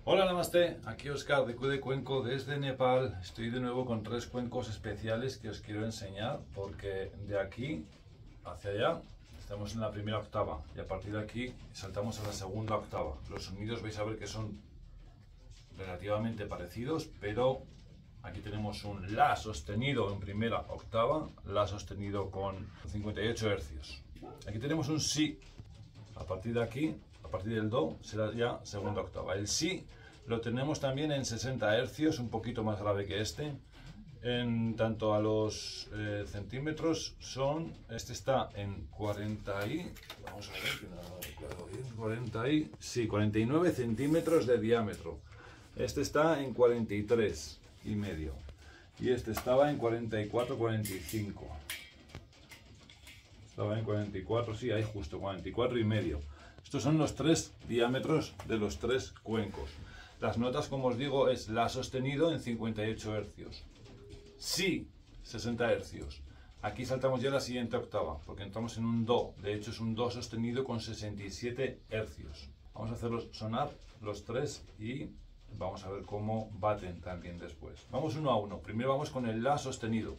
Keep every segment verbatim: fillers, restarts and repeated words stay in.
Hola, namaste, aquí Oscar de Q de Cuenco desde Nepal. Estoy de nuevo con tres cuencos especiales que os quiero enseñar porque de aquí hacia allá estamos en la primera octava y a partir de aquí saltamos a la segunda octava. Los sonidos vais a ver que son relativamente parecidos, pero aquí tenemos un La sostenido en primera octava, La sostenido con cincuenta y ocho hercios. Aquí tenemos un Si. A partir de aquí, a partir del Do, será ya segunda octava. El Si lo tenemos también en sesenta hercios, un poquito más grave que este. En tanto a los eh, centímetros son, este está en cuarenta y, vamos a ver que no lo recuerdo bien, cuarenta y, sí, cuarenta y nueve centímetros de diámetro. Este está en cuarenta y tres y medio y este estaba en cuarenta y cuatro, cuarenta y cinco. Estaba en cuarenta y cuatro, sí, ahí justo, cuarenta y cuatro y medio. Estos son los tres diámetros de los tres cuencos. Las notas, como os digo, es La sostenido en cincuenta y ocho hercios. Si, sesenta hercios. Aquí saltamos ya a la siguiente octava, porque entramos en un Do. De hecho, es un Do sostenido con sesenta y siete hercios. Vamos a hacerlos sonar los tres y vamos a ver cómo baten también después. Vamos uno a uno. Primero vamos con el La sostenido.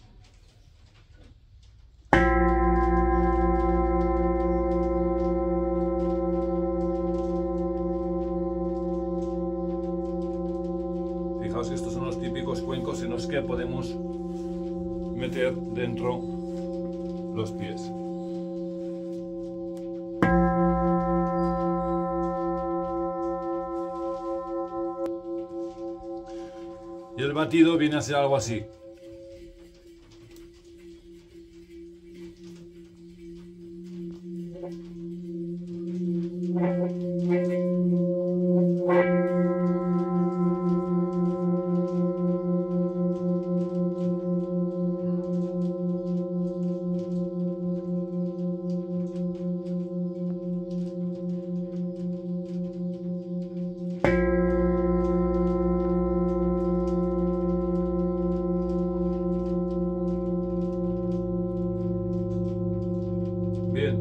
Fijaos que estos son los típicos cuencos en los que podemos meter dentro los pies. Y el batido viene a ser algo así. Bien,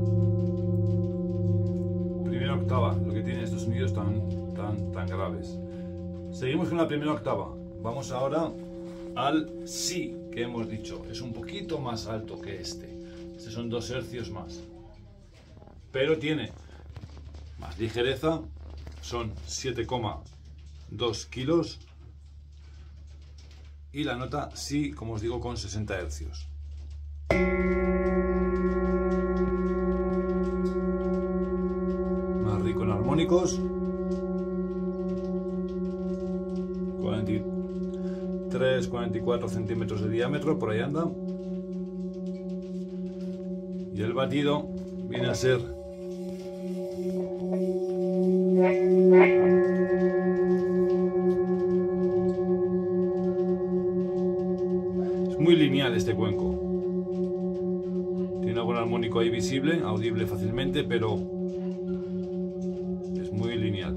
primera octava, lo que tiene estos sonidos tan, tan, tan graves. Seguimos con la primera octava. Vamos ahora al Si que hemos dicho. Es un poquito más alto que este. Este son dos hercios más. Pero tiene más ligereza. Son siete coma dos kilos. Y la nota Si, como os digo, con sesenta hercios. Rico en armónicos, cuarenta y tres, cuarenta y cuatro centímetros de diámetro, por ahí anda. Y el batido viene a ser es muy lineal este cuenco. Tiene algún armónico ahí visible, audible fácilmente, pero muy lineal.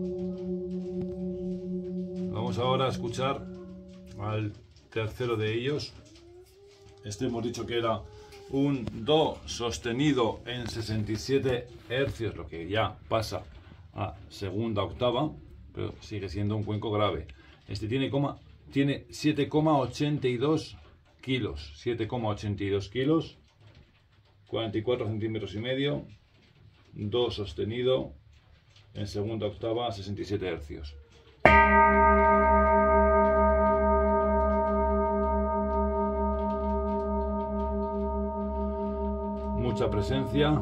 Vamos ahora a escuchar al tercero de ellos. Este hemos dicho que era un Do sostenido en sesenta y siete hercios, lo que ya pasa a segunda octava, pero sigue siendo un cuenco grave. Este tiene, tiene siete coma ochenta y dos kilos, siete coma ochenta y dos kilos, cuarenta y cuatro centímetros y medio, Do sostenido en segunda octava a sesenta y siete hercios. Mucha presencia,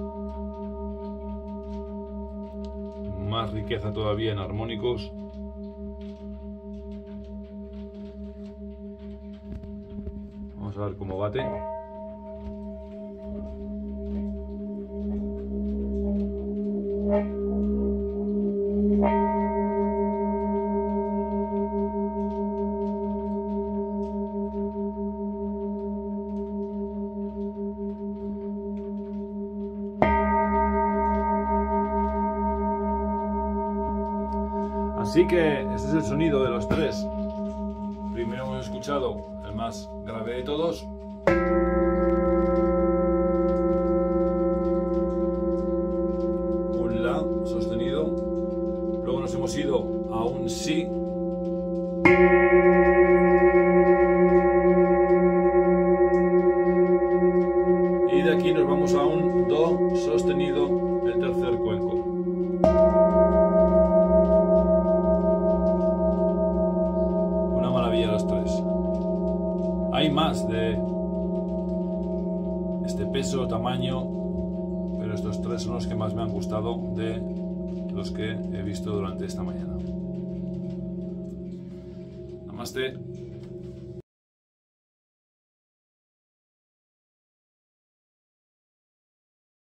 más riqueza todavía en armónicos. Vamos a ver cómo bate. Así que este es el sonido de los tres. Primero hemos escuchado el más grave de todos. Un La sostenido. Luego nos hemos ido a un si. Y de aquí nos vamos a un do sostenido, el tercer cuenco. Una maravilla los tres. Hay más de este peso, tamaño, pero estos tres son los que más me han gustado de los que he visto durante esta mañana. Namaste.